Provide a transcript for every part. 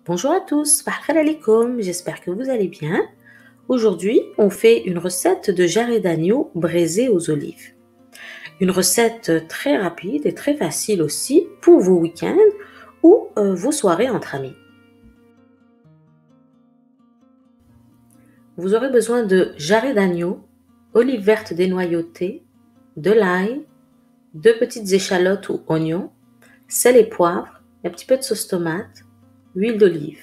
Bonjour à tous, Bahar alaikum, j'espère que vous allez bien. Aujourd'hui, on fait une recette de jarret d'agneau braisé aux olives. Une recette très rapide et très facile aussi pour vos week-ends ou vos soirées entre amis. Vous aurez besoin de jarret d'agneau, olives vertes dénoyautées, de l'ail, 2 petites échalotes ou oignons, sel et poivre, un petit peu de sauce tomate, huile d'olive.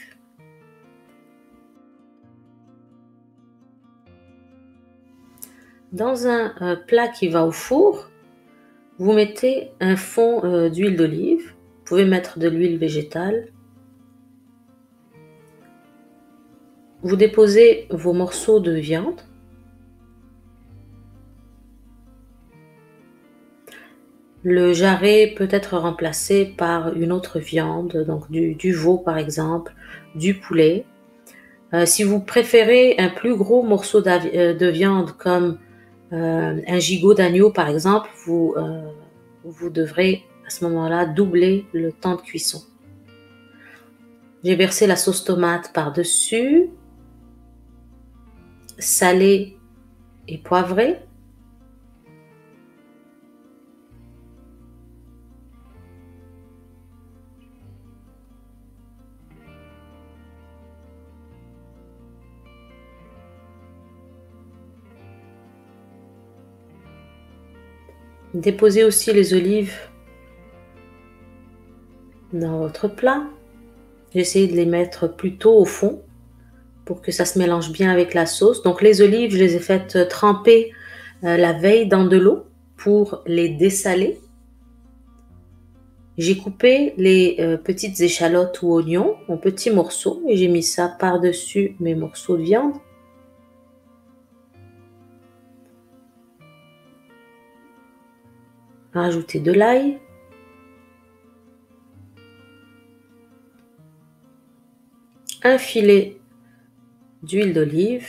Dans un plat qui va au four, vous mettez un fond d'huile d'olive. Vous pouvez mettre de l'huile végétale. Vous déposez vos morceaux de viande. Le jarret peut être remplacé par une autre viande, donc du veau par exemple, du poulet. Si vous préférez un plus gros morceau de viande comme un gigot d'agneau par exemple, vous devrez à ce moment-là doubler le temps de cuisson. J'ai versé la sauce tomate par-dessus, salée et poivrée. Déposez aussi les olives dans votre plat. J'ai essayé de les mettre plutôt au fond pour que ça se mélange bien avec la sauce. Donc les olives, je les ai faites tremper la veille dans de l'eau pour les dessaler. J'ai coupé les petites échalotes ou oignons en petits morceaux et j'ai mis ça par-dessus mes morceaux de viande. Rajouter de l'ail. Un filet d'huile d'olive.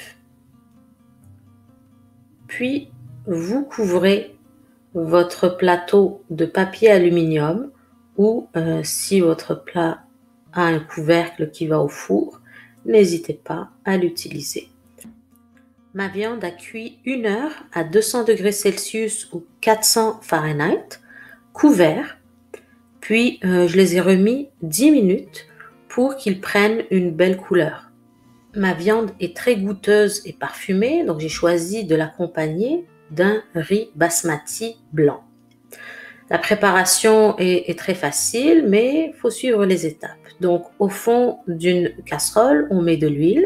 Puis vous couvrez votre plateau de papier aluminium ou si votre plat a un couvercle qui va au four, n'hésitez pas à l'utiliser. Ma viande a cuit 1 heure à 200 degrés Celsius ou 400 Fahrenheit, couvert, puis je les ai remis 10 minutes pour qu'ils prennent une belle couleur. Ma viande est très goûteuse et parfumée, donc j'ai choisi de l'accompagner d'un riz basmati blanc. La préparation est très facile, mais il faut suivre les étapes. Donc, au fond d'une casserole, on met de l'huile.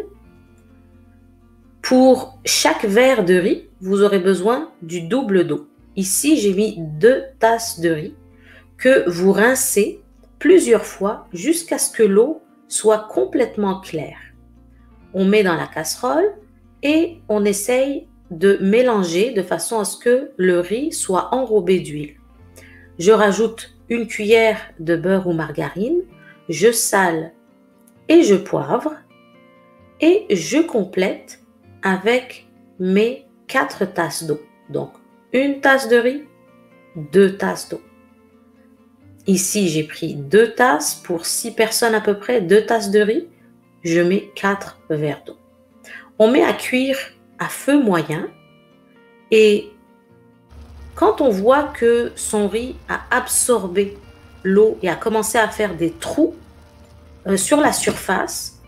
Pour chaque verre de riz, vous aurez besoin du double d'eau. Ici, j'ai mis 2 tasses de riz que vous rincez plusieurs fois jusqu'à ce que l'eau soit complètement claire. On met dans la casserole et on essaye de mélanger de façon à ce que le riz soit enrobé d'huile. Je rajoute 1 cuillère de beurre ou margarine, je sale et je poivre et je complète avec mes 4 tasses d'eau. Donc 1 tasse de riz, 2 tasses d'eau. Ici, j'ai pris 2 tasses pour 6 personnes à peu près, 2 tasses de riz. Je mets 4 verres d'eau. On met à cuire à feu moyen et quand on voit que son riz a absorbé l'eau et a commencé à faire des trous sur la surface,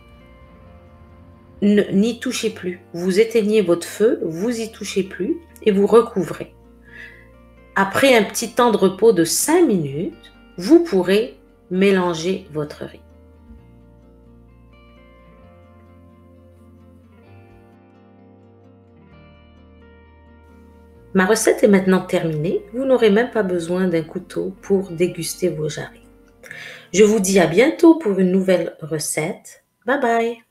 n'y touchez plus. Vous éteignez votre feu, vous y touchez plus et vous recouvrez. Après un petit temps de repos de 5 minutes, vous pourrez mélanger votre riz. Ma recette est maintenant terminée. Vous n'aurez même pas besoin d'un couteau pour déguster vos jarrets. Je vous dis à bientôt pour une nouvelle recette. Bye bye!